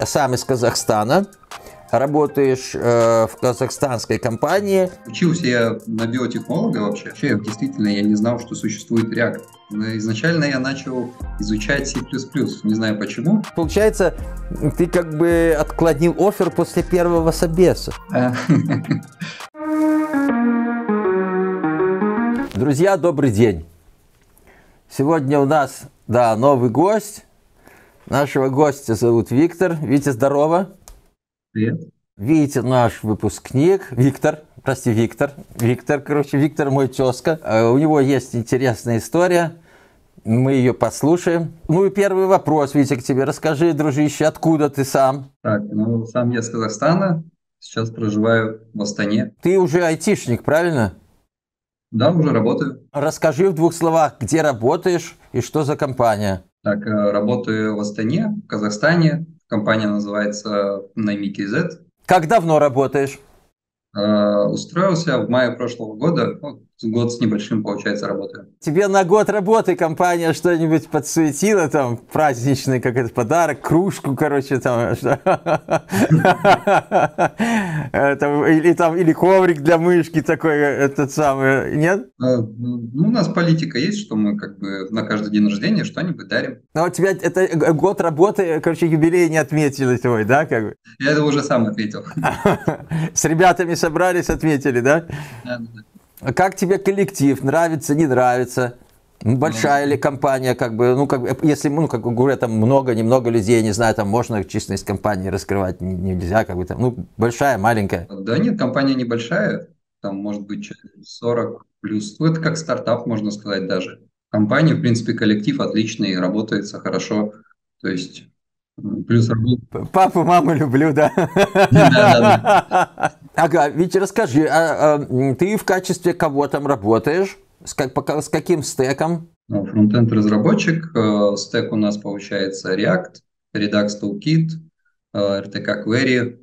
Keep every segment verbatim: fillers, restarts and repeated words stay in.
сам из Казахстана, работаешь э, в казахстанской компании. Учился я на биотехнолога вообще. Вообще, действительно, я не знал, что существует React. Но изначально я начал изучать C++. Не знаю почему. Получается, ты как бы отклонил оффер после первого собеса. Друзья, добрый день. Сегодня у нас, да, новый гость. Нашего гостя зовут Виктор. Витя, здорово. Привет. Витя наш выпускник. Виктор, прости, Виктор. Виктор, короче, Виктор мой тезка. У него есть интересная история. Мы ее послушаем. Ну и первый вопрос, Витя, к тебе. Расскажи, дружище, откуда ты сам? Так, ну, сам я из Казахстана. Сейчас проживаю в Астане. Ты уже айтишник, правильно? Да, уже работаю. Расскажи в двух словах, где работаешь и что за компания. Так, работаю в Астане, в Казахстане. Компания называется Найми.kz. Как давно работаешь? Устроился в мае прошлого года. Ну, год с небольшим, получается, работаю. Тебе на год работы компания что-нибудь подсуетила, там, праздничный, как это, подарок, кружку, короче, там, или там, или коврик для мышки такой, этот самый, нет? Ну, у нас политика есть, что мы как бы на каждый день рождения что-нибудь дарим. Но у тебя это год работы, короче, юбилей не отметили твой, да, как бы? Я это уже сам ответил. С ребятами собрались, отметили, да? Да, да. Как тебе коллектив? Нравится, не нравится? Большая ли компания, как бы, ну, как, если, ну, как говорят, там много, немного людей, не знаю, там можно численность компании раскрывать нельзя, как бы там, ну, большая, маленькая. Да нет, компания небольшая, там может быть сорок плюс, ну, это как стартап, можно сказать даже. Компания, в принципе, коллектив отличный, работается хорошо, то есть плюс работа. Папу, маму люблю, да? Да, да, да. Ага, Витя, расскажи, а, а, ты в качестве кого там работаешь? С, как, с каким стеком? Фронтенд разработчик, стек у нас получается React, Redux Toolkit, эр ти кей Query,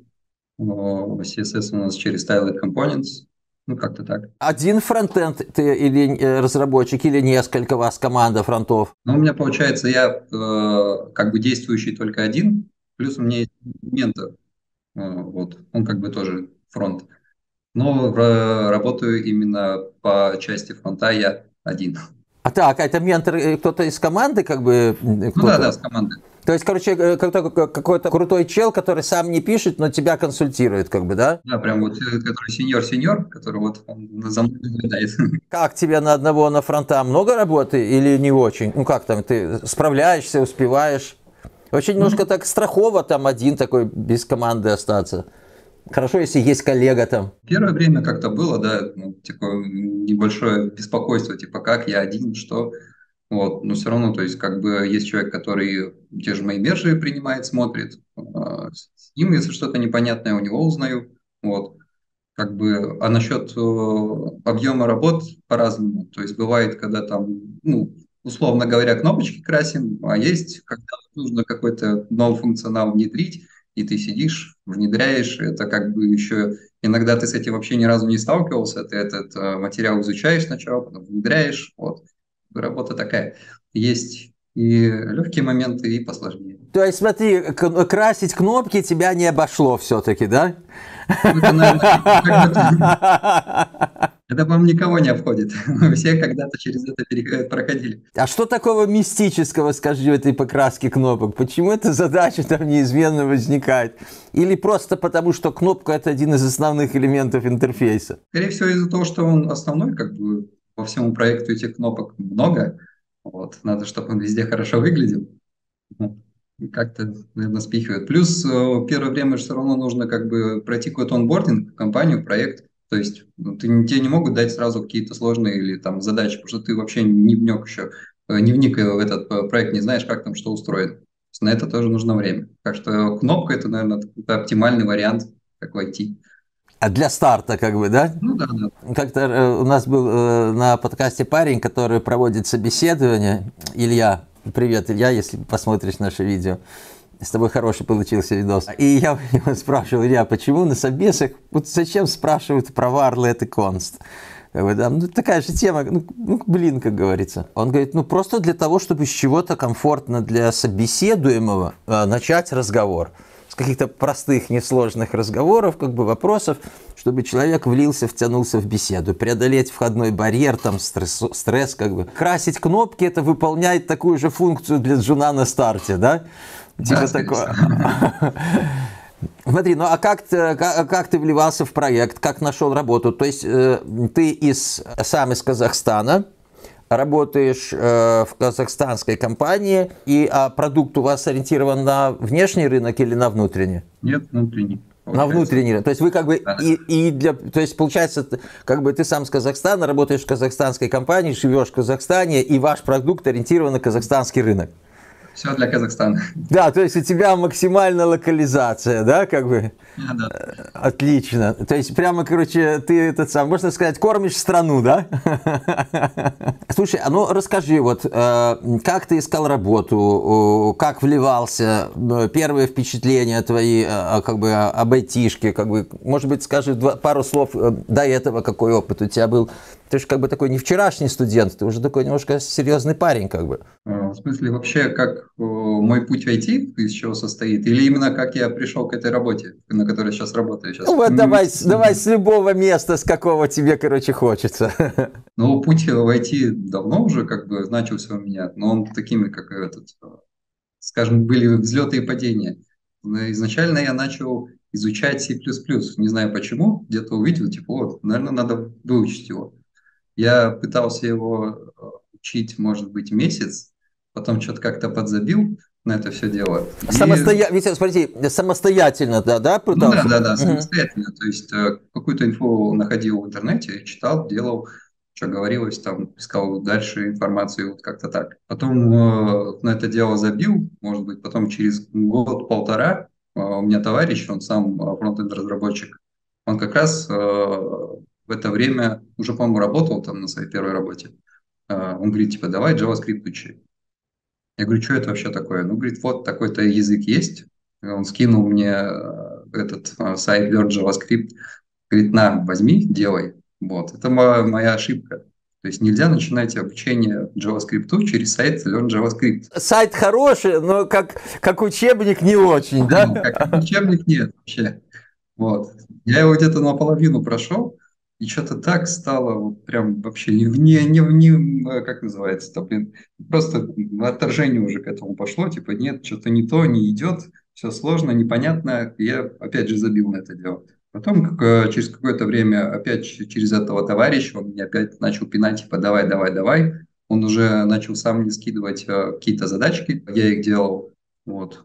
си эс эс у нас через Styled Components, ну как-то так. Один фронтенд ты или разработчик, или несколько у вас команда фронтов? Ну, у меня получается, я как бы действующий только один, плюс у меня есть ментор, вот, он как бы тоже фронт. Но работаю именно по части фронта я один. А так, это ментор кто-то из команды, как бы? Ну да, да, с команды. То есть, короче, какой-то крутой чел, который сам не пишет, но тебя консультирует, как бы, да? Да, прям вот, который сеньор-сеньор, который вот он за мной наблюдает. Как тебе на одного на фронта? Много работы или не очень? Ну как там, ты справляешься, успеваешь? Очень немножко так страхово там один такой без команды остаться. Хорошо, если есть коллега там. Первое время как-то было, да, ну, такое небольшое беспокойство, типа, как я один, что, вот, но все равно, то есть, как бы, есть человек, который те же мои мержи принимает, смотрит, с ним, если что-то непонятное, у него узнаю, вот, как бы, а насчет объема работ по-разному, то есть, бывает, когда там, ну, условно говоря, кнопочки красим, а есть, когда нужно какой-то новый функционал внедрить, и ты сидишь, внедряешь, это как бы еще, иногда ты с этим вообще ни разу не сталкивался, ты этот материал изучаешь сначала, потом внедряешь, вот, работа такая. Есть и легкие моменты, и посложнее. То есть, смотри, красить кнопки тебя не обошло все-таки, да? Это, наверное, это, по-моему, никого не обходит. Мы все когда-то через это проходили. А что такого мистического, скажи, в этой покраске кнопок? Почему эта задача там неизменно возникает? Или просто потому, что кнопка – это один из основных элементов интерфейса? Скорее всего, из-за того, что он основной, как бы по всему проекту этих кнопок много. Вот. Надо, чтобы он везде хорошо выглядел. Как-то, наверное, спихивает. Плюс первое время все равно нужно как бы пройти какой-то онбординг в компанию, в проект. То есть ну, ты, тебе не могут дать сразу какие-то сложные или там задачи, потому что ты вообще не вник еще, не вник в этот проект, не знаешь, как там что устроено. На это тоже нужно время. Так что кнопка это, наверное, это оптимальный вариант, как войти. А для старта, как бы, да? Ну да, да. Как-то у нас был на подкасте парень, который проводит собеседование. Илья, привет, Илья, если посмотришь наше видео. С тобой хороший получился видос. И я его спрашивал, Илья, почему на собесах, вот зачем спрашивают про Varlet и Const? Как бы, да, ну, такая же тема, ну, ну, блин, как говорится. Он говорит, ну, просто для того, чтобы с чего-то комфортно для собеседуемого э, начать разговор. с каких-то простых, несложных разговоров, как бы вопросов, чтобы человек влился, втянулся в беседу, преодолеть входной барьер, там стресс, стресс как бы. Красить кнопки — это выполняет такую же функцию для джуна на старте, да? Типа да, такое. Смотри, ну а как ты, как, как ты вливался в проект, как нашел работу? То есть э, ты из, сам из Казахстана, работаешь э, в казахстанской компании, и а продукт у вас ориентирован на внешний рынок или на внутренний? Нет, внутренний. На внутренний рынок. То есть вы как бы да. и, и для, то есть получается, как бы ты сам с Казахстана, работаешь в казахстанской компании, живешь в Казахстане, и ваш продукт ориентирован на казахстанский рынок. Все для Казахстана. Да, то есть у тебя максимальная локализация, да, как бы? Да, да. Отлично. То есть прямо, короче, ты этот сам, можно сказать, кормишь страну, да? Слушай, а ну расскажи, вот, как ты искал работу, как вливался, первые впечатления твои, как бы, об айтишке, как бы, может быть, скажи пару слов до этого, какой опыт у тебя был? Ты же как бы такой не вчерашний студент, ты уже такой немножко серьезный парень, как бы. В смысле, вообще, как мой путь в ай ти, из чего состоит? Или именно как я пришел к этой работе, на которой сейчас работаю? Сейчас? Ну вот давай, давай с любого места, с какого тебе, короче, хочется. Ну, путь в ай ти давно уже как бы начался у меня, но он такими, как этот, скажем, были взлеты и падения. Изначально я начал изучать си плюс плюс, не знаю почему, где-то увидел, типа, вот, наверное, надо выучить его. Я пытался его учить, может быть, месяц, потом что-то как-то подзабил на это все дело. И... Самостоя... Витя, смотрите, самостоятельно, да, да, пытался? Ну, да, да, да, самостоятельно. То есть какую-то инфу находил в интернете, читал, делал, что говорилось, там, искал дальше информацию, вот как-то так. Потом э, на это дело забил, может быть, потом через год-полтора э, у меня товарищ, он сам фронтенд-разработчик, он как раз э, в это время уже, по-моему, работал там на своей первой работе. Э, он говорит, типа, давай JavaScript учи. Я говорю, что это вообще такое? Ну, говорит, вот такой-то язык есть. Он скинул мне этот сайт Learn JavaScript. Говорит, на, возьми, делай. Вот, это моя, моя ошибка. То есть нельзя начинать обучение JavaScript через сайт Learn JavaScript. Сайт хороший, но как, как учебник не очень, да? Ну, как учебник нет вообще. Вот. Я его где-то наполовину прошел, и что-то так стало, вот прям вообще не, не, не, не как называется-то, блин, просто отторжение уже к этому пошло, типа нет, что-то не то, не идет, все сложно, непонятно, я опять же забил на это дело. Потом как, через какое-то время опять через этого товарища он меня опять начал пинать, типа давай, давай, давай, он уже начал сам мне скидывать э, какие-то задачки, я их делал, вот.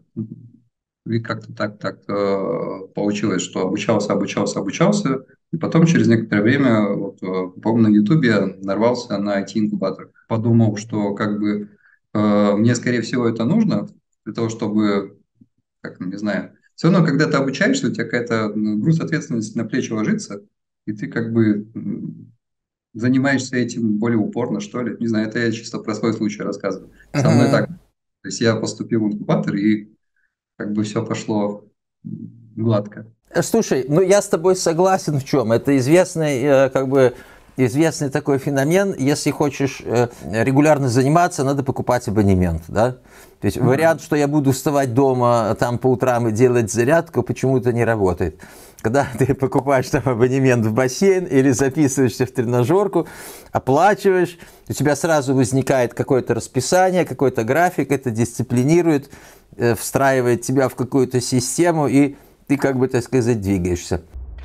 И как-то так, так э, получилось, что обучался, обучался, обучался. И потом через некоторое время, вот, э, по-моему, на Ютубе нарвался на ай ти-инкубатор. Подумал, что как бы э, мне, скорее всего, это нужно для того, чтобы, как, не знаю, все равно, когда ты обучаешься, у тебя какая-то груз ответственности на плечи ложится, и ты как бы занимаешься этим более упорно, что ли. Не знаю, это я чисто про свой случай рассказываю. Со мной так. То есть я поступил в инкубатор, и как бы все пошло гладко. Слушай, ну я с тобой согласен в чем. Это известный, как бы, известный такой феномен. Если хочешь регулярно заниматься, надо покупать абонемент, да? То есть mm-hmm. вариант, что я буду вставать дома там по утрам и делать зарядку, почему-то не работает. Когда ты покупаешь там абонемент в бассейн или записываешься в тренажерку, оплачиваешь, у тебя сразу возникает какое-то расписание, какой-то график, это дисциплинирует, встраивает тебя в какую-то систему, и ты, как бы, так сказать, двигаешься.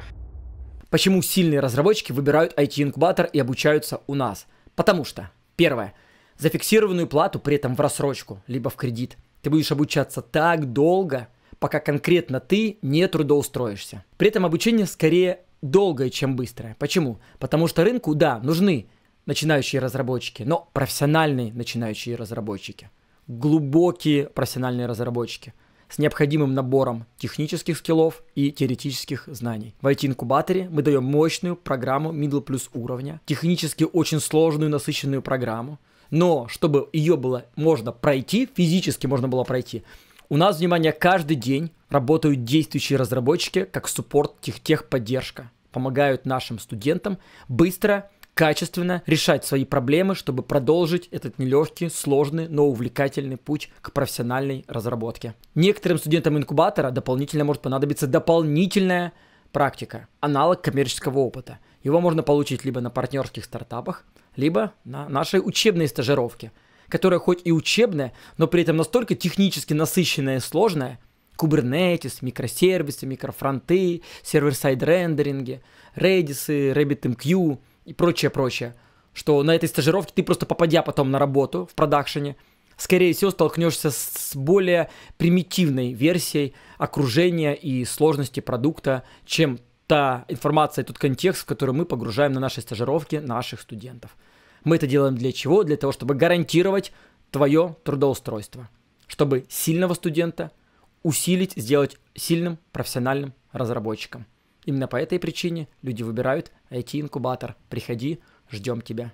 Почему сильные разработчики выбирают ай ти-инкубатор и обучаются у нас? Потому что, первое, за фиксированную плату, при этом в рассрочку, либо в кредит, ты будешь обучаться так долго, пока конкретно ты не трудоустроишься. При этом обучение скорее долгое, чем быстрое. Почему? Потому что рынку, да, нужны начинающие разработчики, но профессиональные начинающие разработчики. Глубокие профессиональные разработчики с необходимым набором технических скиллов и теоретических знаний. В ай ти-инкубаторе мы даем мощную программу middle плюс уровня, технически очень сложную насыщенную программу, но чтобы ее было можно пройти, физически можно было пройти, у нас, внимание, каждый день работают действующие разработчики как суппорт, тех, техподдержка, помогают нашим студентам быстро качественно решать свои проблемы, чтобы продолжить этот нелегкий, сложный, но увлекательный путь к профессиональной разработке. Некоторым студентам инкубатора дополнительно может понадобиться дополнительная практика, аналог коммерческого опыта. Его можно получить либо на партнерских стартапах, либо на нашей учебной стажировке, которая хоть и учебная, но при этом настолько технически насыщенная и сложная. Kubernetes, микросервисы, микрофронты, сервер-сайд рендеринги, Redis, RabbitMQ и прочее-прочее, что на этой стажировке ты просто попадя потом на работу в продакшене, скорее всего столкнешься с более примитивной версией окружения и сложности продукта, чем та информация и тот контекст, в который мы погружаем на нашей стажировке наших студентов. Мы это делаем для чего? Для того, чтобы гарантировать твое трудоустройство, чтобы сильного студента усилить, сделать сильным профессиональным разработчиком. Именно по этой причине люди выбирают ай ти-инкубатор. Приходи, ждем тебя.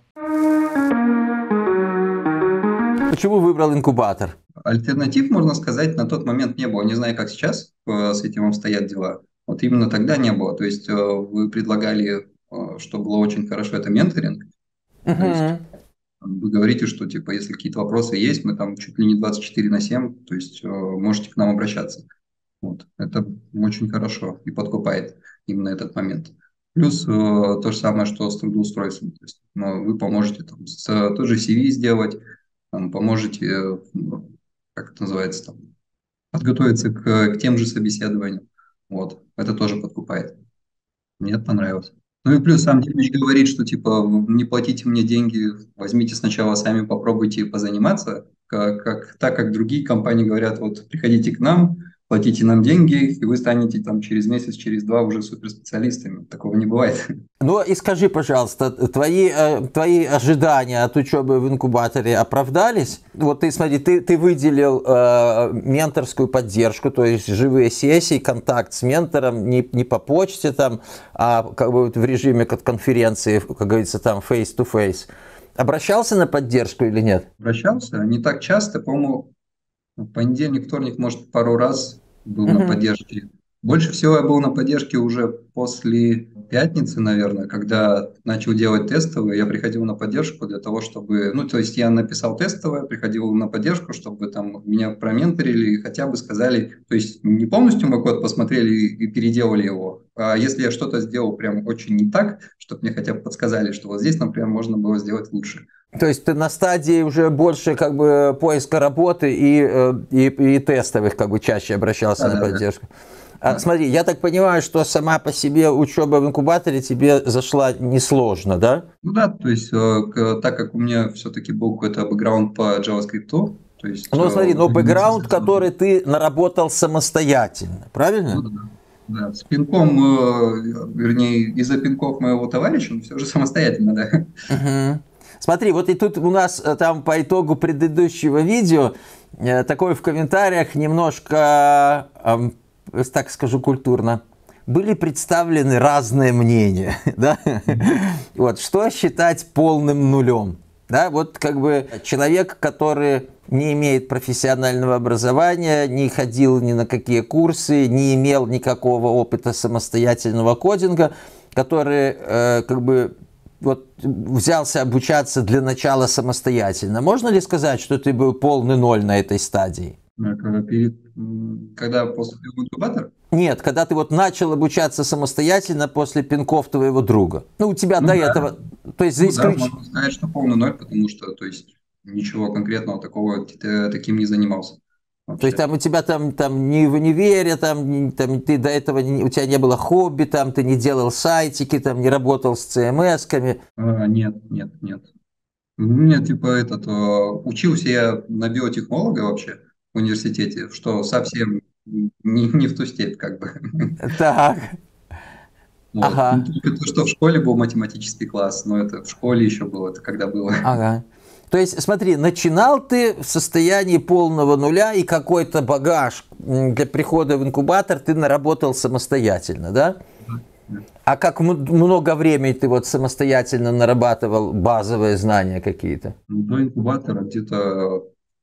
Почему выбрал инкубатор? Альтернатив, можно сказать, на тот момент не было. Не знаю, как сейчас с этим обстоят дела. Вот именно тогда не было. То есть вы предлагали, что было очень хорошо, это менторинг. Uh-huh. То есть вы говорите, что типа если какие-то вопросы есть, мы там чуть ли не двадцать четыре на семь, то есть можете к нам обращаться. Вот. Это очень хорошо и подкупает именно этот момент. Плюс э, то же самое, что с трудоустройством. То есть, ну, вы поможете там, с, тоже си ви сделать, там, поможете, э, как это называется, там, подготовиться к, к тем же собеседованиям. Вот. Это тоже подкупает. Мне это понравилось. Ну и плюс сам Димыч говорит, что типа не платите мне деньги, возьмите сначала сами попробуйте позаниматься, как, как, так как другие компании говорят, вот приходите к нам, платите нам деньги, и вы станете там через месяц, через два уже суперспециалистами. Такого не бывает. Ну и скажи, пожалуйста, твои, твои ожидания от учебы в инкубаторе оправдались? Вот ты, смотри, ты, ты выделил э, менторскую поддержку, то есть живые сессии, контакт с ментором не, не по почте, там, а как бы в режиме конференции, как говорится, там face-to-face. Обращался на поддержку или нет? Обращался, не так часто, по-моему, в понедельник, вторник, может, пару раз был Uh-huh. на поддержке. Больше всего я был на поддержке уже после пятницы, наверное, когда начал делать тестовые. Я приходил на поддержку для того, чтобы... Ну, то есть я написал тестовое, приходил на поддержку, чтобы там меня променторили и хотя бы сказали... То есть не полностью мой код посмотрели и переделали его. А если я что-то сделал прям очень не так, чтобы мне хотя бы подсказали, что вот здесь, например, можно было сделать лучше. То есть ты на стадии уже больше как бы поиска работы и, и, и тестовых как бы чаще обращался да, на поддержку. Да. А, смотри, я так понимаю, что сама по себе учеба в инкубаторе тебе зашла несложно, да? Ну да, то есть э, так как у меня все-таки был какой-то бэкграунд по JavaScript, то есть... Ну смотри, но бэкграунд, который ты наработал самостоятельно, правильно? Ну, да. Да, с пинком, э, вернее, из-за пинков моего товарища, но все же самостоятельно, да. Угу. Смотри, вот и тут у нас там по итогу предыдущего видео э, такое в комментариях немножко, э, так скажу культурно, были представлены разные мнения, да? Вот, что считать полным нулем? Да, вот как бы человек, который не имеет профессионального образования, не ходил ни на какие курсы, не имел никакого опыта самостоятельного кодинга, который э, как бы вот взялся обучаться для начала самостоятельно. Можно ли сказать, что ты был полный ноль на этой стадии? Когда, перед, когда поступил в инкубатор? Нет, когда ты вот начал обучаться самостоятельно после пинков твоего друга. Ну, у тебя ну, до да. этого... То есть, за ну, исключ... да, можно сказать, что полный ноль, потому что то есть, ничего конкретного такого ты таким не занимался. Вообще. То есть там у тебя там, там ни в универе, там, там ты до этого не, у тебя не было хобби, там ты не делал сайтики, там не работал с си эм эс-ками. А, нет, нет, нет. У меня типа этот учился я на биотехнолога вообще в университете, что совсем не, не в ту степь как бы. Так. Вот. Ага. Только то, что в школе был математический класс, но это в школе еще было, это когда было. Ага. То есть, смотри, начинал ты в состоянии полного нуля, и какой-то багаж для прихода в инкубатор ты наработал самостоятельно, да? Да. А как много времени ты вот самостоятельно нарабатывал базовые знания какие-то? До инкубатора где-то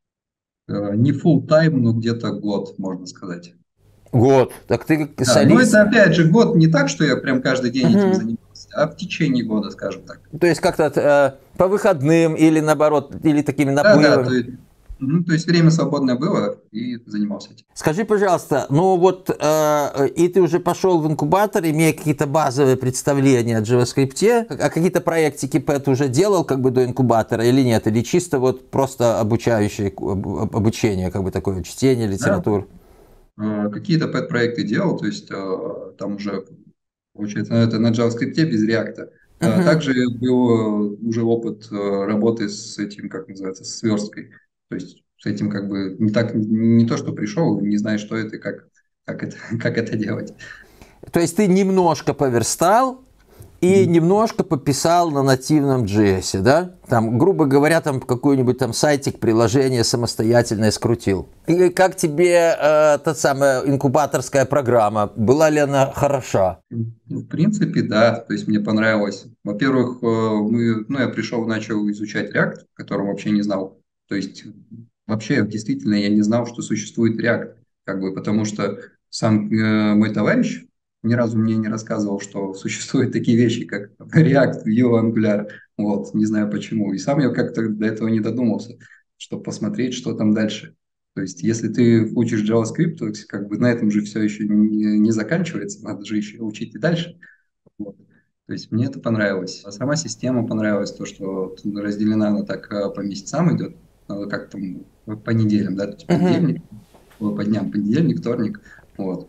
э, не full time, но где-то год, можно сказать. Год. Так ты да, солист... Ну, это опять же год не так, что я прям каждый день uh-huh. этим занимался, а в течение года, скажем так. То есть как-то э, по выходным или наоборот, или такими Да, да, наплывами? то есть, мгм, то есть время свободное было и занимался этим. Скажи, пожалуйста, ну вот э, и ты уже пошел в инкубатор, имея какие-то базовые представления о JavaScript, а какие-то проектики Pet уже делал как бы до инкубатора или нет? Или чисто вот просто обучающее об- обучение, как бы такое чтение, Да, литературу? э, какие-то пэт-проекты делал, то есть э, там уже, получается, ну, это на JavaScript без React. А Мгм. также был э, уже опыт э, работы с этим, как называется, с сверсткой. То есть с этим как бы не так, не то, что пришел, не знаешь, что это и как, как это, как это делать. То есть ты немножко поверстал и Мгм. немножко пописал на нативном джей эс, да? Там, грубо говоря, там какой-нибудь там сайтик, приложение самостоятельное скрутил. И как тебе э, та самая инкубаторская программа? Была ли она хороша? Ну, в принципе, да, то есть мне понравилось. Во-первых, э, мы, ну, я пришел, начал изучать React, которого вообще не знал. То есть вообще действительно я не знал, что существует React, как бы, потому что сам э, мой товарищ ни разу мне не рассказывал, что существуют такие вещи, как React, Vue, Angular. Вот, не знаю почему. И сам я как-то до этого не додумался, чтобы посмотреть, что там дальше. То есть, если ты учишь JavaScript, то есть, как бы на этом же все еще не, не заканчивается, надо же еще учить и дальше. Вот. То есть мне это понравилось. А сама система понравилась, то, что вот разделена она так э, по месяцам идет, э, как там по неделям, да, то есть Мгм. понедельник, э, по дням, понедельник, вторник. Вот.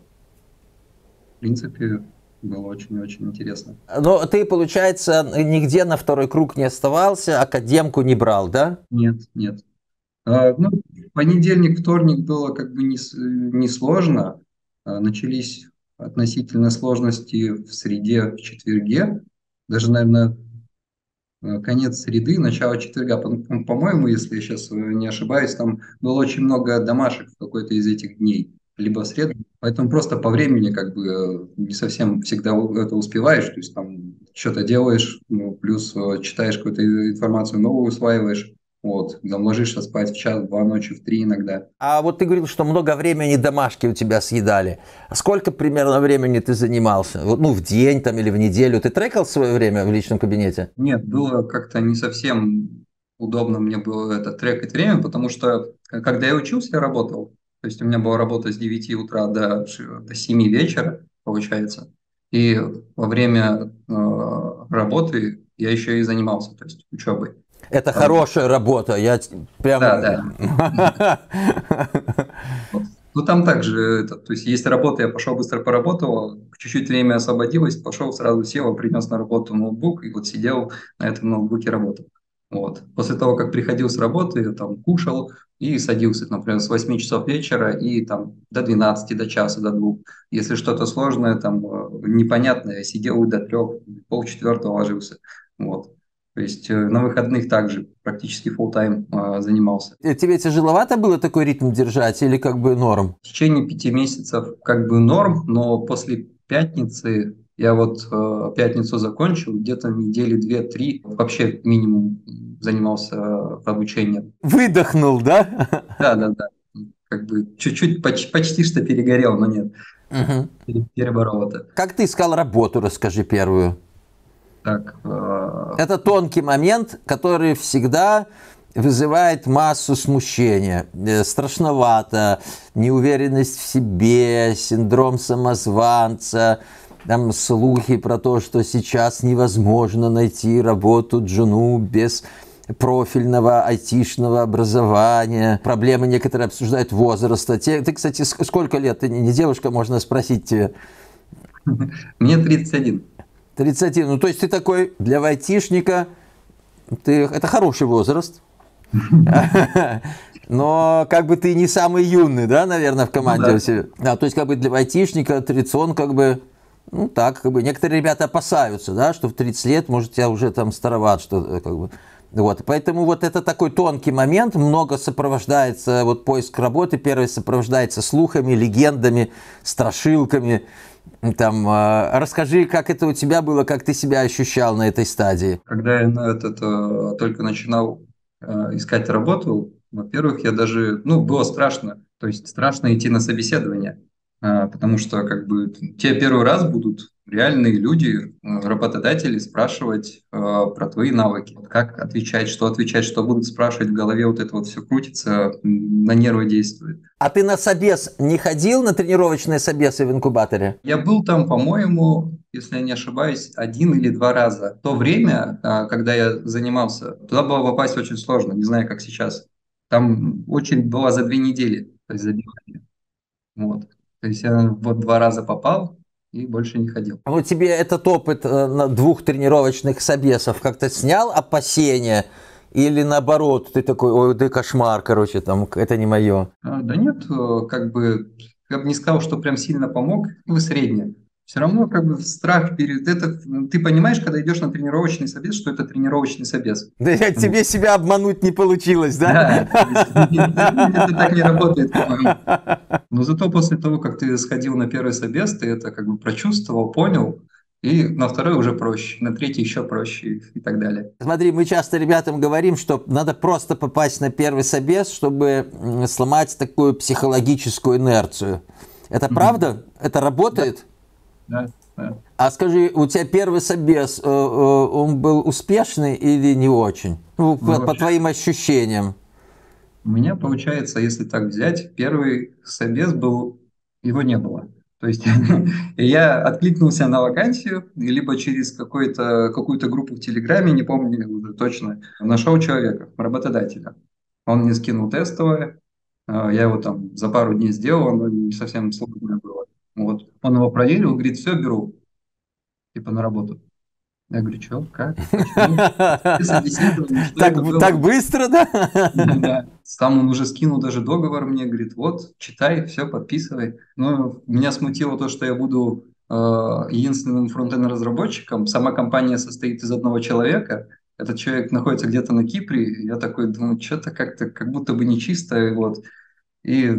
В принципе, было очень-очень интересно. Но ты, получается, нигде на второй круг не оставался, академку не брал, да? Нет, нет. А, ну, понедельник, вторник было как бы не, с- не сложно. А, начались относительно сложности в среде, в четверге. Даже, наверное, э, конец среды, начало четверга. По- по- По-моему, если я сейчас не ошибаюсь, там было очень много домашек в какой-то из этих дней, либо в среду. Поэтому просто по времени как бы э, не совсем всегда у- это успеваешь. То есть там что-то делаешь, ну, плюс э, читаешь какую-то информацию новую, усваиваешь. Вот, там ложишься спать в час, в два ночи, в три иногда. А вот ты говорил, что много времени домашки у тебя съедали. А сколько примерно времени ты занимался? Вот, ну, в день там или в неделю? Ты трекал свое время в личном кабинете? Нет, было как-то не совсем удобно мне было это трекать время, потому что э, когда я учился, я работал. То есть у меня была работа с девяти утра до, ш- до семи вечера, получается. И во время э, работы я еще и занимался, то есть учебой. Это А, хорошая работа. Я т- да, прям... да. Вот. Ну, там также, это, то есть есть работа, я пошел быстро поработал, чуть-чуть время освободилось, пошел, сразу сел, принес на работу ноутбук и вот сидел на этом ноутбуке работал. Вот. После того, как приходил с работы, я там кушал и садился, например, с восьми часов вечера и там до двенадцати, до часа, до двух. Если что-то сложное, там э, непонятное, я сидел и до трех, полчетвертого ложился. Вот. То есть э, на выходных также практически full тайм занимался. Тебе тяжеловато было такой ритм держать или как бы норм? В течение пяти месяцев как бы норм, но после пятницы, я вот э, пятницу закончил, где-то недели две-три вообще минимум занимался э, обучением. Выдохнул, да? Да, да, да. Как бы чуть-чуть, поч- почти что перегорел, но нет, Мгм. пере- переборол это. Как ты искал работу, расскажи первую. Так, э, Это тонкий момент, который всегда вызывает массу смущения. Э, Страшновато, неуверенность в себе, синдром самозванца, там слухи про то, что сейчас невозможно найти работу джуну без профильного айтишного образования. Проблемы некоторые обсуждают возраста. Те- Ты, кстати, ск- сколько лет? Ты не не девушка, можно спросить тебе. мне тридцать один. тридцать один. Ну, то есть ты такой для айтишника, ты, это хороший возраст. Но как бы ты не самый юный, да, наверное, в Ну команде у да. себя. Да, то есть как бы для айтишника тридцать он как бы, ну так, как бы некоторые ребята опасаются, да, что в тридцать лет, может, я уже там староват, что как бы. Вот, поэтому вот это такой тонкий момент, много сопровождается, вот поиск работы, первый сопровождается слухами, легендами, страшилками. Там, э, расскажи, как это у тебя было, как ты себя ощущал на этой стадии. Когда я на этот, э, только начинал э, искать работу, во-первых, я даже, ну, было страшно, то есть страшно идти на собеседование. А, Потому что как бы те первый раз будут реальные люди, э, работодатели спрашивать э, про твои навыки. Вот как отвечать, что отвечать, что будут спрашивать в голове, вот это вот все крутится, м, на нервы действует. А ты на собес не ходил, на тренировочные собесы в инкубаторе? Я был там, по-моему, если я не ошибаюсь, один или два раза. В то время, а, когда я занимался, туда было попасть очень сложно, не знаю, как сейчас. Там очередь была за две недели, то есть забивали. Вот. То есть я вот два раза попал и больше не ходил. Ну, тебе этот опыт э, на двух тренировочных собесов как-то снял опасения? Или наоборот, ты такой, ой, да кошмар, короче, там, это не мое. А, Да нет, э, как бы, я бы не сказал, что прям сильно помог, ну, средне. Все равно как бы страх перед это, ты понимаешь, когда идешь на тренировочный собес, что это тренировочный собес. Да тебе себя обмануть не получилось, Да, да? то есть это так не работает, по-моему. Но зато после того, как ты сходил на первый собес, ты это как бы прочувствовал, понял, и на второй уже проще, на третий еще проще и так далее. Смотри, мы часто ребятам говорим, что надо просто попасть на первый собес, чтобы м, сломать такую психологическую инерцию. Это Мгм. правда? Это работает? Да, да. А скажи, у тебя первый собес, э, э, он был успешный или не очень? Ну, Ну, по, по вообще, твоим ощущениям. у меня получается, если так взять, первый собес был, его не было. То есть я откликнулся на вакансию, и либо через какой-то, какую-то группу в Телеграме, не помню уже точно, нашел человека, работодателя. Он мне скинул тестовое, а, я его там за пару дней сделал, оно не совсем сложное было. Вот. Он его проверил, говорит, все, беру, типа на работу. Я говорю, что, как, почему? И собеседование, что Так, это так было? быстро, да? Да. Сам он уже скинул даже договор мне, говорит, вот, читай, все, подписывай. Но меня смутило то, что я буду э, единственным фронтенд-разработчиком. Сама компания состоит из одного человека. Этот человек находится где-то на Кипре. Я такой думаю, что-то как-то как будто бы нечисто. Вот. И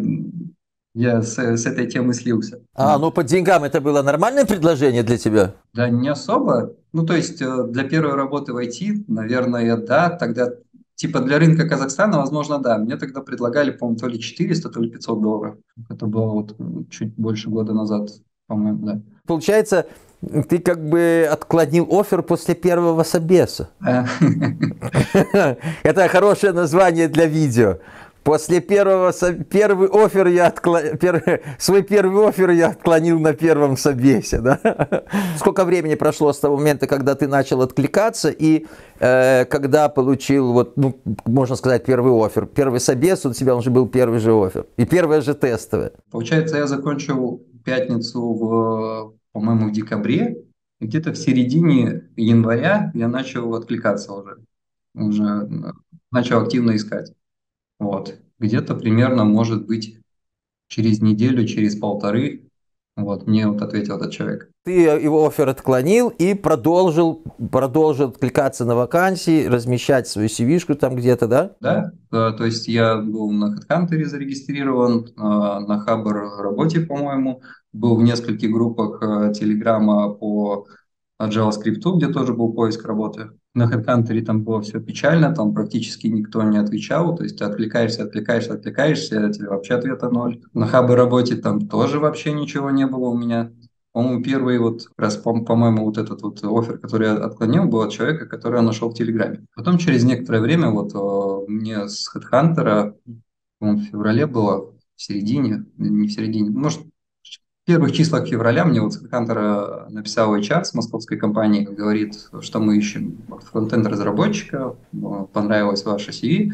я с, с этой темы слился. А, ну по деньгам это было нормальное предложение для тебя? Да, не особо. Ну, то есть э, для первой работы в ай ти, наверное, да. Тогда, типа для рынка Казахстана, возможно, да. Мне тогда предлагали, по-моему, то ли четыреста, то ли пятьсот долларов. Это было вот м, чуть больше года назад, по-моему, да. Получается, ты как бы отклонил оффер после первого собеса. Э, Это хорошее название для видео. После первого со- первый оффер я откла- пер- свой первый оффер я отклонил на первом собесе, да? Сколько времени прошло с того момента, когда ты начал откликаться и э, когда получил вот, ну, можно сказать, первый оффер, первый собес, у тебя уже был первый же оффер и первое же тестовое. Получается, я закончил пятницу, в, по-моему, в декабре. И где-то в середине января я начал откликаться уже. Уже э, начал активно искать. Вот. Где-то примерно, может быть, через неделю, через полторы, вот, мне вот ответил этот человек. Ты его оффер отклонил и продолжил, продолжил откликаться на вакансии, размещать свою си ви-шку там где-то, да? Да, э, то есть я был на HeadHunter зарегистрирован, э, на Хабр работе, по-моему, был в нескольких группах э, Телеграма по JavaScript, где тоже был поиск работы. На HeadHunter там было все печально, там практически никто не отвечал, то есть ты откликаешься, откликаешься, откликаешься, а тебе вообще ответа ноль. На Хабр работе там тоже вообще ничего не было у меня. По-моему, первый вот, как раз, по- по-моему, вот этот вот оффер, который я отклонил, был от человека, который я нашел в Телеграме. Потом через некоторое время вот э, мне с HeadHunter, по-моему, в феврале было, в середине, не в середине, может, в первых числах февраля мне вот с HeadHunter написал эйч ар с московской компании, говорит, что мы ищем вот фронтенд-разработчика, э, понравилась ваша си ви,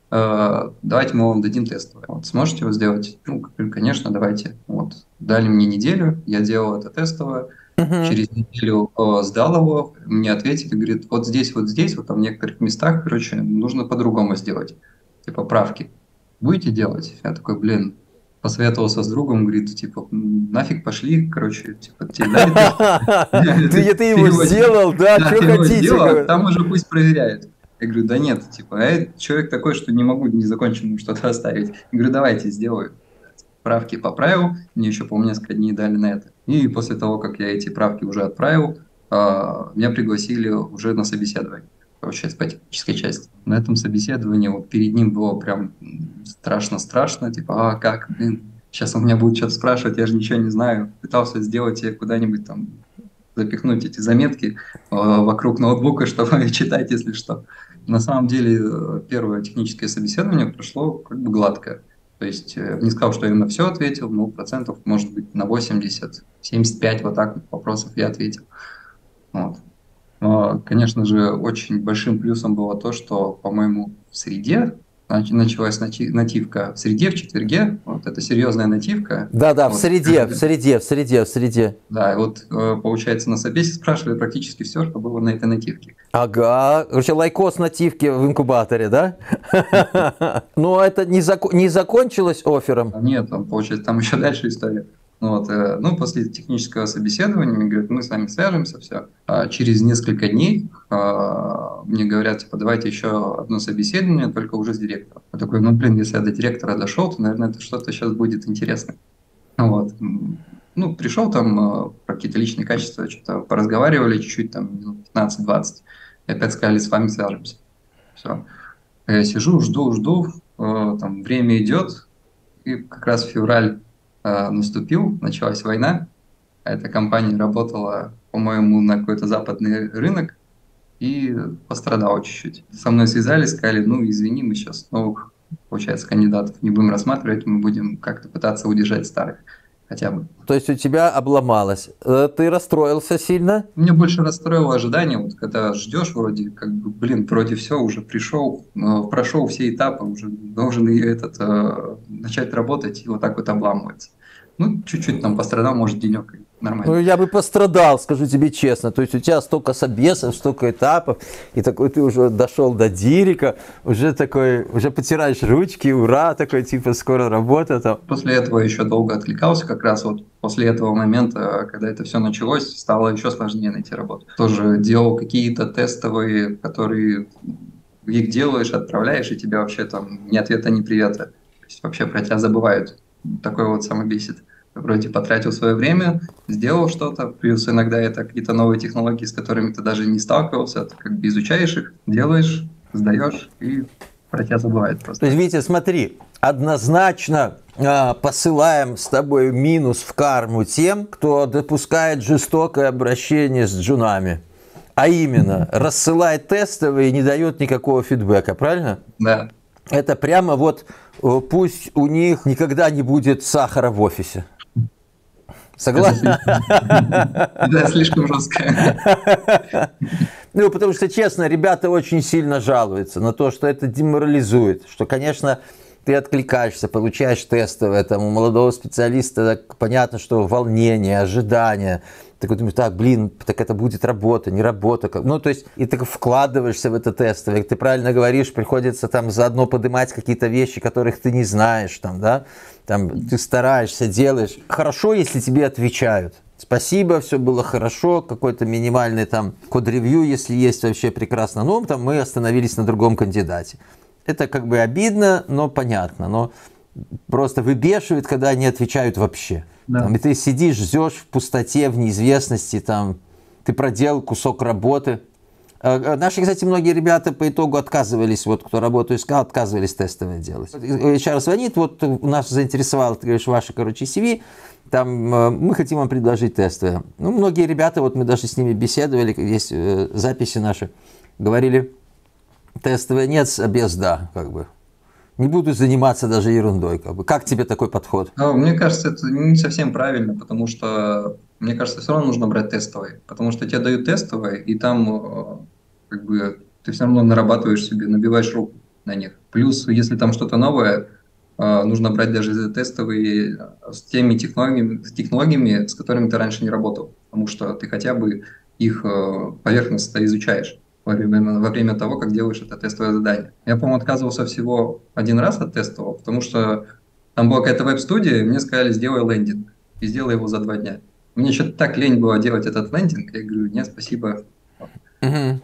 э, давайте мы вам дадим тестовое. Вот, сможете его сделать? Ну, говорю, конечно, давайте. Вот. Дали мне неделю, я делал это тестовое. Мгм. Через неделю э, сдал его, мне ответили, говорит, вот здесь, вот здесь, вот там в некоторых местах, короче, нужно по-другому сделать, типа правки. Будете делать? Я такой, блин, посоветовался с другом, говорит, типа, «М, нафиг пошли, короче, типа, тебе дали тест? Ты, ты его его сделал, да? да, Что ты его хотите? сделал, а говорю. там уже пусть проверяет. Я говорю, да нет, типа, а я человек такой, что не могу незаконченным что-то оставить. Я говорю, давайте, сделаю. Правки поправил, мне еще, по-моему, несколько дней дали на это. И после того, как я эти правки уже отправил, а, меня пригласили уже на собеседование, получается, по технической части. На этом собеседовании вот перед ним было прям м, страшно-страшно, типа, а как, блин, сейчас он меня будет что-то спрашивать, я же ничего не знаю. Пытался сделать я куда-нибудь там, запихнуть эти заметки э, вокруг ноутбука, чтобы читать, если что. На самом деле, э, первое техническое собеседование прошло как бы гладко. То есть э, не сказал, что я на все ответил, но процентов, может быть, на восемьдесят, семьдесят пять вот так вот вопросов я ответил. Вот. Но, конечно же, очень большим плюсом было то, что, по-моему, в среде нач- началась нати- нативка. В среде, в четверге, вот это серьезная нативка. Да-да, в Вот. среде, в среде, в среде, в среде. Да, и вот, э, получается, на собесе спрашивали практически все, что было на этой нативке. Ага, короче, лайкос нативки в инкубаторе, да? Но это не, зако- не закончилось оффером? Нет, там, получается, там еще дальше история. Ну, вот, э, ну, после технического собеседования мне говорят, мы с вами свяжемся, все. А через несколько дней а, мне говорят, типа, давайте еще одно собеседование, только уже с директором. Я такой, ну, блин, если я до директора дошел, то, наверное, это что-то сейчас будет интересно. Вот. М, Ну, пришел там э, про какие-то личные качества, что-то поразговаривали чуть-чуть, там, минут пятнадцать-двадцать. И опять сказали, с вами свяжемся. Все. Я сижу, жду, жду, э, там, время идет, и как раз февраль э, наступил, началась война. А эта компания работала, по-моему, на какой-то западный рынок и пострадала чуть-чуть. Со мной связались, сказали, ну, извини, мы сейчас новых, получается, кандидатов не будем рассматривать, мы будем как-то пытаться удержать старых хотя бы. То есть у тебя обломалось. Э, Ты расстроился сильно? Меня больше расстроило ожидание, вот когда ждешь вроде, как бы, блин, вроде все, уже пришел, э, прошел все этапы, уже должен и этот, э, начать работать, и вот так вот обламывается. Ну, чуть-чуть там пострадал, может, денек, и Ну, нормально. я бы пострадал, скажу тебе честно. То есть у тебя столько собесов, столько этапов, и такой ты уже дошел до дирика, уже такой, уже потираешь ручки, ура, такой, типа, скоро работа там. После этого еще долго отвлекался, как раз вот после этого момента, когда это все началось, стало еще сложнее найти работу. Тоже делал какие-то тестовые, которые их делаешь, отправляешь, и тебя вообще там ни ответа, ни привета. То есть вообще про тебя забывают. Такое вот самое бесит. Вроде потратил свое время, сделал что-то, плюс иногда это какие-то новые технологии, с которыми ты даже не сталкивался, ты как бы изучаешь их, делаешь, сдаешь, и про тебя забывают просто. То есть, Витя, смотри, однозначно а, посылаем с тобой минус в карму тем, кто допускает жестокое обращение с джунами. А именно, рассылает тестовые и не дает никакого фидбэка, правильно? Да. Это прямо вот э, пусть у них никогда не будет сахара в офисе. Согласен? Да, слишком жестко. Ну, потому что, честно, ребята очень сильно жалуются на то, что это деморализует, что, конечно, ты откликаешься, получаешь тестовое, там, у молодого специалиста так, понятно, что волнение, ожидание. Ты думаешь, так, блин, так это будет работа, не работа. Ну, то есть, и ты вкладываешься в это тестовое, ты правильно говоришь, приходится там заодно поднимать какие-то вещи, которых ты не знаешь, там, да, там, ты стараешься, делаешь. Хорошо, если тебе отвечают. Спасибо, все было хорошо, какой-то минимальный там код-ревью, если есть, вообще прекрасно. Но там мы остановились на другом кандидате. Это как бы обидно, но понятно. Но просто выбешивает, когда они отвечают вообще. Да. Там, и ты сидишь, ждешь в пустоте, в неизвестности, там, ты проделал кусок работы. А, наши, кстати, многие ребята по итогу отказывались, вот кто работу искал, отказывались тестовое делать. эйч ар звонит, вот нас заинтересовало, ты говоришь, ваше, короче, си ви, там, мы хотим вам предложить тестовое. Ну, многие ребята, вот мы даже с ними беседовали, есть э, записи наши, говорили, тестовое нет, а без да, как бы. Не буду заниматься даже ерундой. Как бы. Как тебе такой подход? Ну, мне кажется, это не совсем правильно, потому что, мне кажется, все равно нужно брать тестовые, потому что тебе дают тестовые, и там э, как бы ты все равно нарабатываешь себе, набиваешь руку на них. Плюс, если там что-то новое, э, нужно брать даже тестовые с теми технологиями, с технологиями, с которыми ты раньше не работал, потому что ты хотя бы их э, поверхностно изучаешь во время, во время того, как делаешь это тестовое задание. Я, по-моему, отказывался всего один раз от тестового, потому что там была какая-то веб-студия, и мне сказали, сделай лендинг, и сделай его за два дня. Мне что-то так лень было делать этот лендинг, я говорю, нет, спасибо. Угу.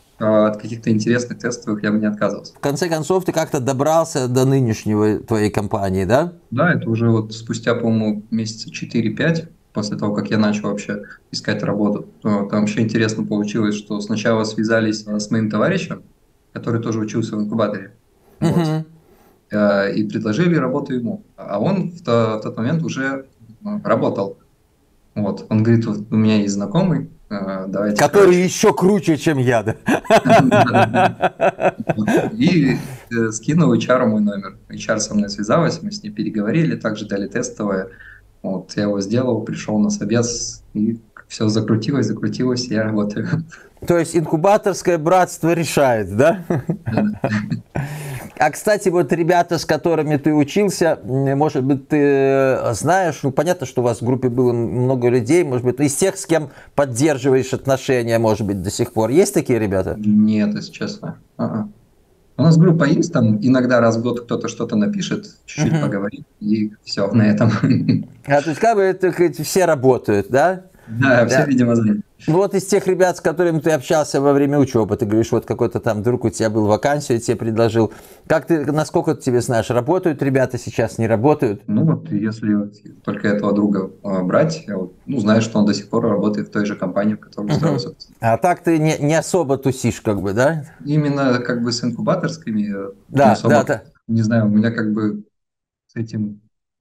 От каких-то интересных тестовых я бы не отказывался. В конце концов, ты как-то добрался до нынешнего твоей компании, да? Да, это уже вот спустя, по-моему, месяца четыре-пять, после того, как я начал вообще искать работу. То там вообще интересно получилось, что сначала связались с моим товарищем, который тоже учился в инкубаторе. Угу. Вот. э, и предложили работу ему. А он в, то- в тот момент уже э, работал. Вот. Он говорит, вот у меня есть знакомый, э, давайте, Который короче. еще круче, чем я, да? Вот. И э, скинул эйч ар мой номер. эйч ар со мной связалась, мы с ней переговорили, также дали тестовое. Вот, я его сделал, пришел на собес, и все закрутилось, закрутилось, и я работаю. То есть инкубаторское братство решает, да? А, кстати, вот ребята, с которыми ты учился, м, может быть, ты знаешь, ну, понятно, что у вас в группе было много людей, может быть, из тех, с кем поддерживаешь отношения, может быть, до сих пор. Есть такие ребята? Нет, если честно. А-а. У нас группа есть, там иногда раз в год кто-то что-то напишет, чуть-чуть Мгм. поговорит, и все на этом. А, то есть, как бы, это, как, все работают, да? Да, все, Да. видимо, заняты. Ну, вот из тех ребят, с которыми ты общался во время учебы, ты говоришь, вот какой-то там друг у тебя был, вакансию тебе предложил. Как ты, насколько ты тебе знаешь, работают ребята сейчас, не работают? Ну вот, если только этого друга а, брать, я вот, ну, знаю, что он до сих пор работает в той же компании, в которой Мгм. устроился. А так ты не, не особо тусишь, как бы, да? Именно как бы с инкубаторскими э, не Да, да, особо, да. не знаю, у меня как бы с этим...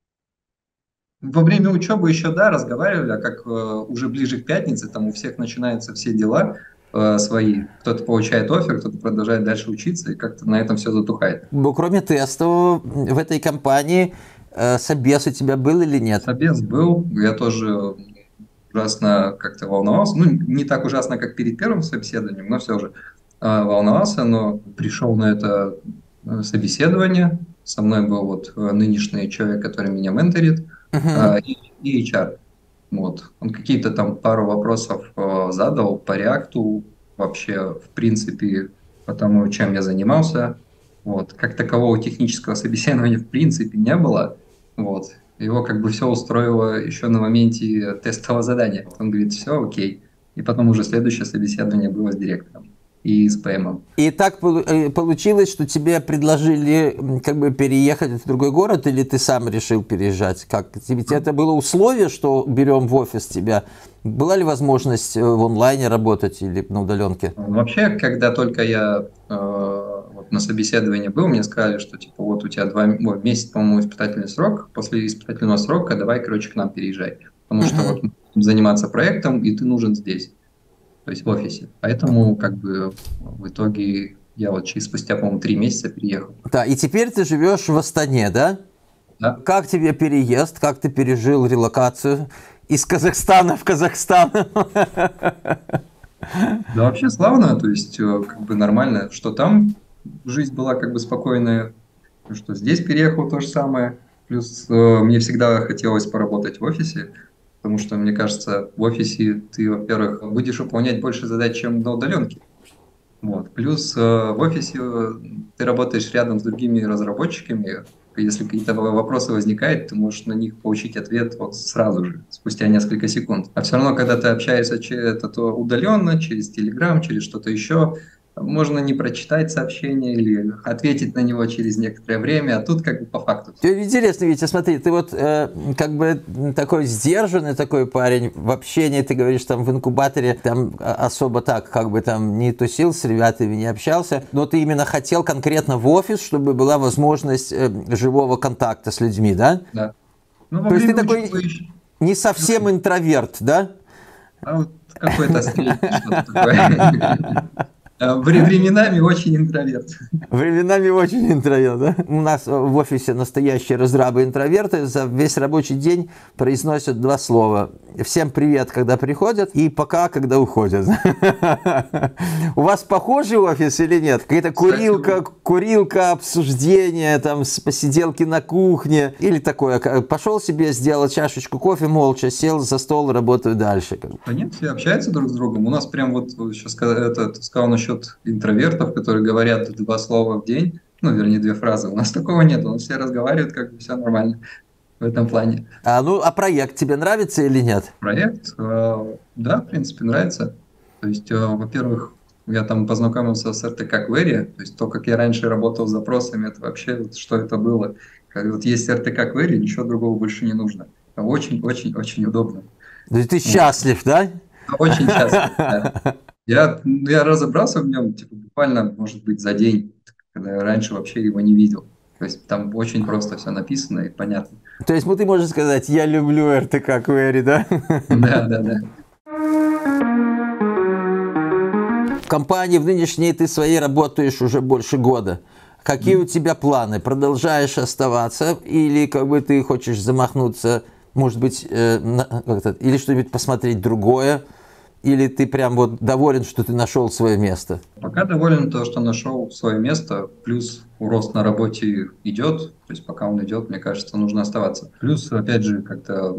Во время учебы еще, да, разговаривали, а как э, уже ближе к пятнице, там у всех начинаются все дела э, свои. Кто-то получает оффер, кто-то продолжает дальше учиться, и как-то на этом все затухает. Ну, кроме тестов, в этой компании э, собес у тебя был или нет? Собес был, я тоже ужасно как-то волновался. Ну, не так ужасно, как перед первым собеседованием, но все же э, волновался, но пришел на это э, собеседование. Со мной был вот э, нынешний человек, который меня менторит, Мгм. э, и, и эйч ар. Вот. Он какие-то там пару вопросов э, задал по реакту, вообще, в принципе, по тому, чем я занимался. Вот. Как такового технического собеседования в принципе не было. Вот. Его как бы все устроило еще на моменте тестового задания. Он говорит, все окей. И потом уже следующее собеседование было с директором и с пи эм. И так полу- э, получилось, что тебе предложили м, как бы переехать в другой город, или ты сам решил переезжать? Как? Тебе это было условие, что берем в офис тебя? Была ли возможность э, в онлайне работать или на удаленке? Вообще, когда только я э, вот на собеседовании был, мне сказали, что типа вот у тебя два м- ой, месяц, по-моему, испытательный срок, после испытательного срока давай, короче, к нам переезжай, потому что вот Мгм. мы будем заниматься проектом, и ты нужен здесь, то есть в офисе. Поэтому как бы в итоге я вот через спустя, по-моему, три месяца переехал. Да, и теперь ты живешь в Астане, да? Да. Как тебе переезд? Как ты пережил релокацию из Казахстана в Казахстан? Да, вообще славно, то есть э, как бы нормально, что там жизнь была как бы спокойная, что здесь переехал то же самое. Плюс э, мне всегда хотелось поработать в офисе, потому что, мне кажется, в офисе ты, во-первых, будешь выполнять больше задач, чем на удаленке. Вот. Плюс э, в офисе э, ты работаешь рядом с другими разработчиками. Если какие-то в- вопросы возникают, ты можешь на них получить ответ вот сразу же, спустя несколько секунд. А все равно, когда ты общаешься через это то удаленно, через Telegram, через что-то еще, можно не прочитать сообщение или ответить на него через некоторое время, а тут как бы по факту. Интересно, Витя, смотри, ты вот э, как бы такой сдержанный такой парень в общении, ты говоришь, там в инкубаторе там а- особо так, как бы там не тусил с ребятами, не общался, но ты именно хотел конкретно в офис, чтобы была возможность э, живого контакта с людьми, да? Да. Ну, во То есть ты время такой учебы еще. не совсем интроверт, да? А вот какое-то среднее что-то такое. А вре- Временами очень интроверт. Временами очень интроверт, да? У нас в офисе настоящие разрабы-интроверты за весь рабочий день произносят два слова. Всем привет, когда приходят, и пока, когда уходят. У вас похожий офис или нет? Какая-то курилка, курилка, обсуждение, там, посиделки на кухне, или такое, пошел себе, сделал чашечку кофе молча, сел за стол, работаю дальше. Да нет, все общаются друг с другом. У нас прям вот сейчас сказал насчет интровертов, которые говорят два слова в день, ну, вернее, две фразы. У нас такого нет, у нас все разговаривают, как бы все нормально в этом плане. А, ну, а проект тебе нравится или нет? Проект, э, да, в принципе, нравится. То есть, э, во-первых, я там познакомился с эр тэ ка Query, то есть то, как я раньше работал с запросами, это вообще, вот, что это было. Как вот есть эр тэ ка Query, ничего другого больше не нужно. Очень-очень-очень удобно. То есть ты Вот. счастлив, да? Очень часто, да. Я, я разобрался в нем, типа, буквально, может быть, за день, когда я раньше вообще его не видел. То есть там очень просто все написано и понятно. То есть, ну, ты можешь сказать, я люблю эр тэ ка Query, да? Да, да, да. В компании в нынешней ты своей работаешь уже больше года. Какие у тебя планы? Продолжаешь оставаться или как бы ты хочешь замахнуться, может быть, э, на, как-то, или что-нибудь посмотреть другое? Или ты прям вот доволен, что ты нашел свое место? Пока доволен то, что нашел свое место, плюс рост на работе идет, то есть пока он идет, мне кажется, нужно оставаться. Плюс, опять же, как-то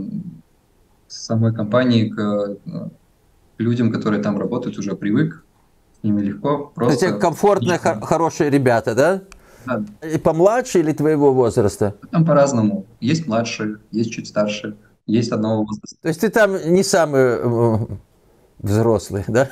с самой компании к, к людям, которые там работают, уже привык, с ними легко, У тебя просто. комфортные, хор- хорошие ребята, да? Да, И помладше или твоего возраста? там по-разному. Есть младшие, есть чуть старше, есть одного возраста. То есть ты там не самый э, взрослый, да?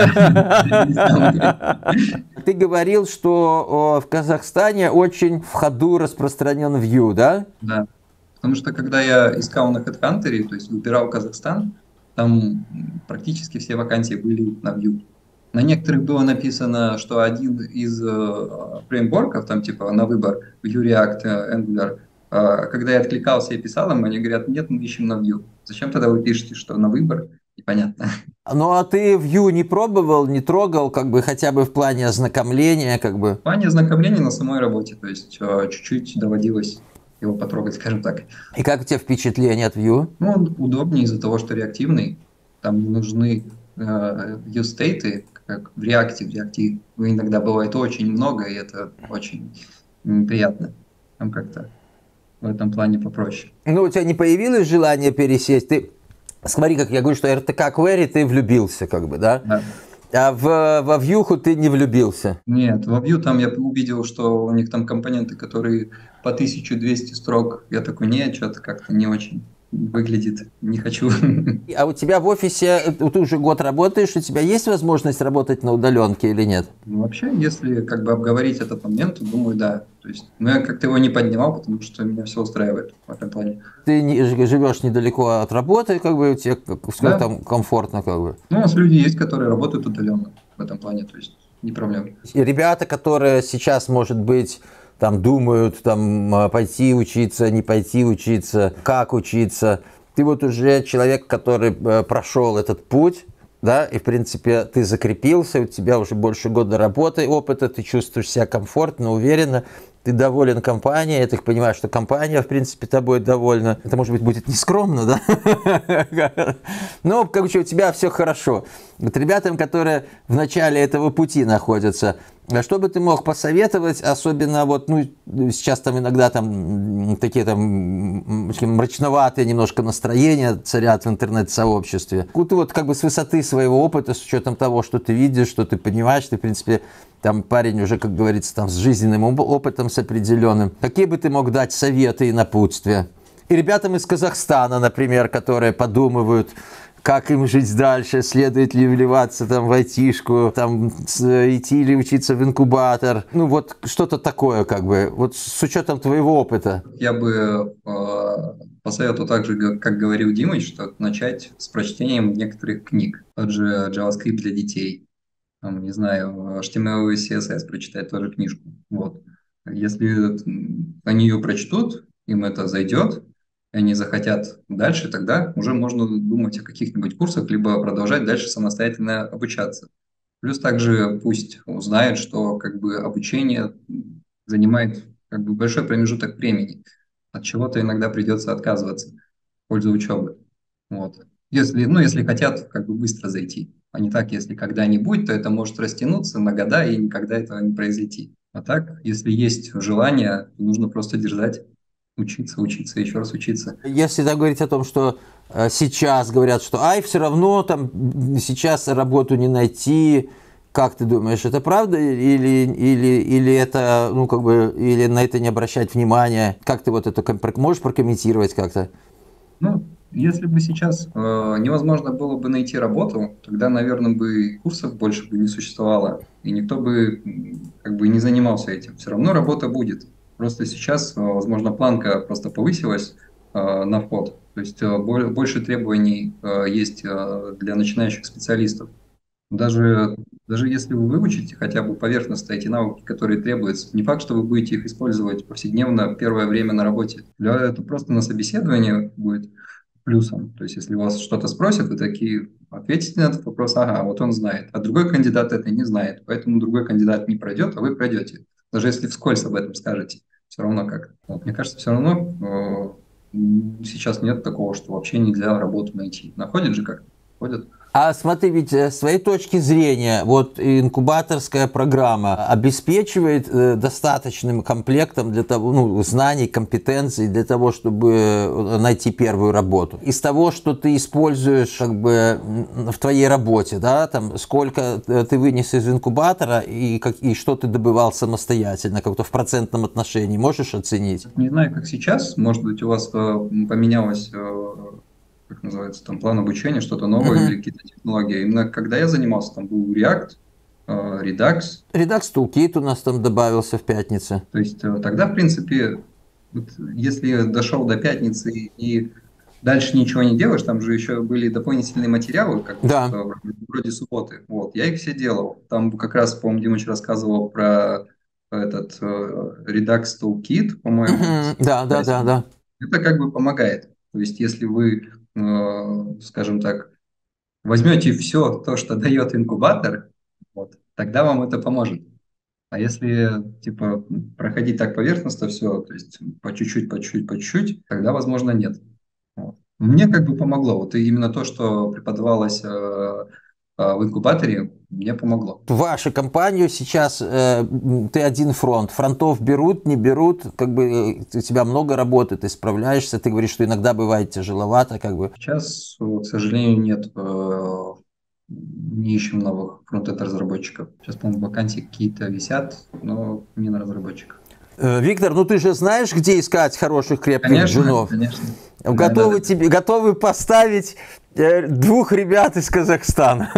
Не самый. Ты говорил, что о, в Казахстане очень в ходу распространен Vue, да? Да. Потому что когда я искал на HeadHunter, то есть выбирал Казахстан, там м, практически все вакансии были на Vue. На некоторых было написано, что один из э, фреймворков, там типа на выбор Vue, React, э, Angular, э, когда я откликался и писал им, они говорят, нет, мы ищем на Vue. Зачем тогда вы пишете, что на выбор? Непонятно. Ну а ты Vue не пробовал, не трогал, как бы хотя бы в плане ознакомления, как бы? В плане ознакомления на самой работе, то есть э, чуть-чуть доводилось его потрогать, скажем так. И как у тебя впечатление от Vue? Ну, он удобнее из-за того, что реактивный. Там не нужны э, view state, как в React. В React иногда бывает очень много, и это очень неприятно. Там как-то в этом плане попроще. Ну, у тебя не появилось желание пересесть? Ты смотри, как я говорю, что эр тэ ка Query ты влюбился, как бы, да? Да. А в, во Vue ты не влюбился. Нет, во Vue там я увидел, что у них там компоненты, которые по тысяча двести строк. Я такой, нет, что-то как-то не очень выглядит, не хочу. А у тебя в офисе, э, ты уже год работаешь, у тебя есть возможность работать на удаленке или нет? Ну, вообще, если как бы обговорить этот момент, то думаю, да. То есть, но я как-то его не поднимал, потому что меня все устраивает в этом плане. Ты не, живешь недалеко от работы, как бы, тебе как, сколько Да. там комфортно, как бы. Ну, у нас люди есть, которые работают удаленно в этом плане, то есть не проблема. И ребята, которые сейчас, может быть, там думают, там а, пойти учиться, не пойти учиться, как учиться. Ты вот уже человек, который э, прошел этот путь, да, и в принципе ты закрепился, у тебя уже больше года работы, опыта, ты чувствуешь себя комфортно, уверенно, ты доволен компанией, я так понимаю, что компания, в принципе, тобой довольна. Это, может быть, будет нескромно, да? Но, как бы, у тебя все хорошо. Вот ребятам, которые в начале этого пути находятся, что бы ты мог посоветовать, особенно вот, ну, сейчас там иногда там такие там мрачноватые немножко настроения царят в интернет-сообществе. Ты вот как бы с высоты своего опыта, с учетом того, что ты видишь, что ты понимаешь, ты, в принципе, там парень уже, как говорится, там с жизненным опытом, с определенным. Какие бы ты мог дать советы и напутствия? И ребятам из Казахстана, например, которые подумывают, как им жить дальше, следует ли вливаться там в айтишку, там идти или учиться в инкубатор. Ну вот что-то такое, как бы, вот с учетом твоего опыта. Я бы э, посоветовал также, как говорил Димыч, что начать с прочтением некоторых книг. Тот же JavaScript для детей. Там, не знаю, эйч ти эм эл и си эс эс прочитать тоже книжку. Вот. Если они ее прочтут, им это зайдет, и они захотят дальше, тогда уже можно думать о каких-нибудь курсах, либо продолжать дальше самостоятельно обучаться. Плюс также пусть узнают, что как бы обучение занимает как бы большой промежуток времени. От чего-то иногда придется отказываться в пользу учебы. Вот. Если, ну, если хотят как бы быстро зайти. А не так, если когда-нибудь, то это может растянуться на года и никогда этого не произойти. А так, если есть желание, нужно просто держать, учиться, учиться, еще раз учиться. Если так говорить о том, что э, сейчас говорят, что ай, все равно там сейчас работу не найти, как ты думаешь, это правда или, или, или это, ну, как бы, или на это не обращать внимания? Как ты вот это можешь прокомментировать как-то? Ну, если бы сейчас э, невозможно было бы найти работу, тогда, наверное, бы курсов больше бы не существовало, и никто бы м, как бы не занимался этим. Все равно работа будет. Просто сейчас, э, возможно, планка просто повысилась э, на вход. То есть э, боль- больше требований э, есть э, для начинающих специалистов. Даже, даже если вы выучите хотя бы поверхностно эти навыки, которые требуются, не факт, что вы будете их использовать повседневно первое время на работе. Для это просто на собеседовании будет плюсом. То есть, если вас что-то спросят, вы такие ответите на этот вопрос, ага, вот он знает, а другой кандидат это не знает, поэтому другой кандидат не пройдет, а вы пройдете. Даже если вскользь об этом скажете, все равно как. Вот, мне кажется, все равно э, сейчас нет такого, что вообще нельзя работу найти. Находят же как-то, ходят. А смотри, ведь с твоей точки зрения, вот инкубаторская программа обеспечивает э, достаточным комплектом для того, ну, знаний, компетенций для того, чтобы найти первую работу. Из того, что ты используешь как бы в твоей работе, да, там, сколько ты вынес из инкубатора и, как, и что ты добывал самостоятельно, как-то в процентном отношении, можешь оценить? Не знаю, как сейчас, может быть, у вас э, поменялось... Э, как называется, там план обучения, что-то новое Uh-huh. или какие-то технологии. Именно когда я занимался, там был React, Redux. Redux Toolkit у нас там добавился в пятницу. То есть тогда, в принципе, вот, если дошел до пятницы и дальше ничего не делаешь, там же еще были дополнительные материалы, как да. вот, вроде субботы. Вот, я их все делал. Там как раз, по-моему, Димыч рассказывал про этот Redux Toolkit, по-моему. Uh-huh. Да, да, да, да. Это как бы помогает. То есть если вы скажем так, возьмете все то, что дает инкубатор, вот, тогда вам это поможет. А если типа проходить так поверхностно все, то есть по чуть-чуть, по чуть-чуть, по чуть-чуть, тогда, возможно, нет. Вот. Мне как бы помогло. Вот именно то, что преподавалось э, в инкубаторе, мне помогло. Вашу компанию сейчас э, ты один фронт. Фронтов берут, не берут, как бы у тебя много работы, ты справляешься, ты говоришь, что иногда бывает тяжеловато, как бы. Сейчас, к сожалению, нет, э, не ищем новых фронтенд-разработчиков. Сейчас, по-моему, вакансии какие-то висят, но не на разработчиков. Э, Виктор, ну ты же знаешь, где искать хороших крепких конечно, джунов? Конечно. Готовы, да, да, тебе, да. готовы поставить двух ребят из Казахстана.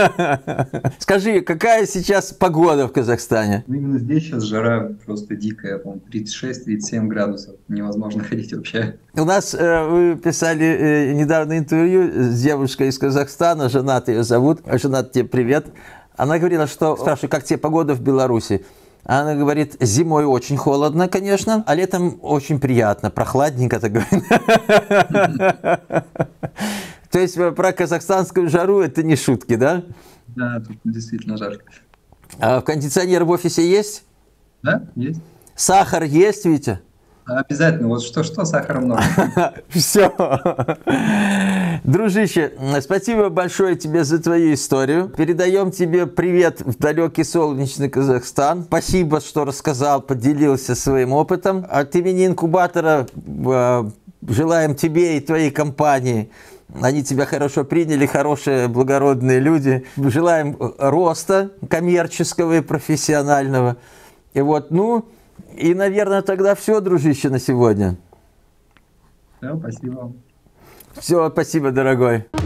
Скажи, какая сейчас погода в Казахстане? Ну, именно здесь сейчас жара просто дикая, по-моему, тридцать шесть - тридцать семь градусов. Невозможно ходить вообще. У нас, э, вы писали э, недавно интервью с девушкой из Казахстана, Жанат ее зовут. Жанат, тебе привет. Она говорила, что, спрашиваю, как тебе погода в Беларуси? Она говорит, зимой очень холодно, конечно, а летом очень приятно, прохладненько, так говорит. То есть про казахстанскую жару это не шутки, да? Да, тут действительно жарко. А кондиционер в офисе есть? Да, есть. Сахар есть, Витя? Обязательно. Вот что-что, сахара много. Все. Дружище, спасибо большое тебе за твою историю. Передаем тебе привет в далекий солнечный Казахстан. Спасибо, что рассказал, поделился своим опытом. От имени инкубатора желаем тебе и твоей компании. Они тебя хорошо приняли, хорошие, благородные люди. Желаем роста коммерческого и профессионального. И вот, ну, и, наверное, тогда все, дружище, на сегодня. Все, спасибо. Все, спасибо, дорогой.